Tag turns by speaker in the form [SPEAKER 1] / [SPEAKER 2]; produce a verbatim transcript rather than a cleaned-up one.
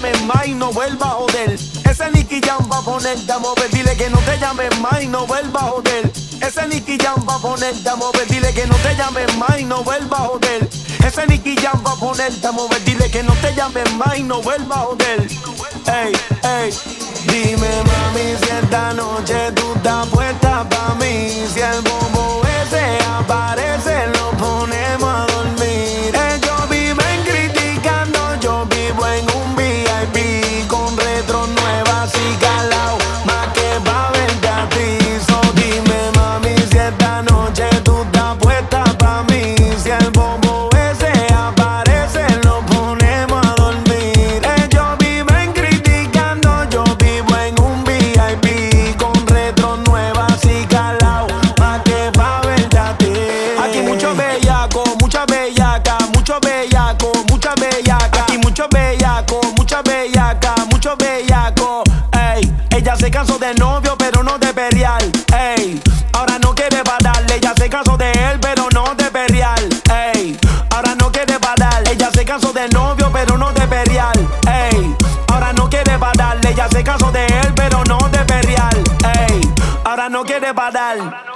[SPEAKER 1] llames más y no vuelva a joder. Ese Nicky Jam va a ponerte a mover, dile que no te llames más y no vuelva a joder. Ese Nicky Jam va a ponerte a mover, dile que no te llames más y no vuelva a joder. Ese Nicky Jam va a ponerte a mover, dile que no te llames más y no vuelva a joder. Ey, ey, dime mami si esta noche tú estás puesta pa' mí. Si el bobo ese aparece lo ponemos a dormir. Ellos viven criticando, yo vivo en un V I P con retro nuevas y calao, más que pa' verte a ti. So dime mami si esta noche tú estás puesta pa' mí. Si el bobo ese aparece lo ponemos a dormir. Ellos viven criticando, yo vivo en un V I P con retro nuevas y calao, más que pa' verte a ti. Aquí mucho bellaco, mucha bellaca, mucho bellaco, mucha bellaca. Aquí mucho bellaco, mucha bellaca, mucho bellaco. Ey, ella se cansó de novio pero no de perrear. Ey, ahora no quiere pararle. Ella se cansó de él pero no de perrear. Ey, ahora no quiere parar. Ella se cansó de novio pero no de perrear. Ey, ahora no quiere pararle. Ella se cansó de él pero no de perrear. Ey, ahora no quiere parar.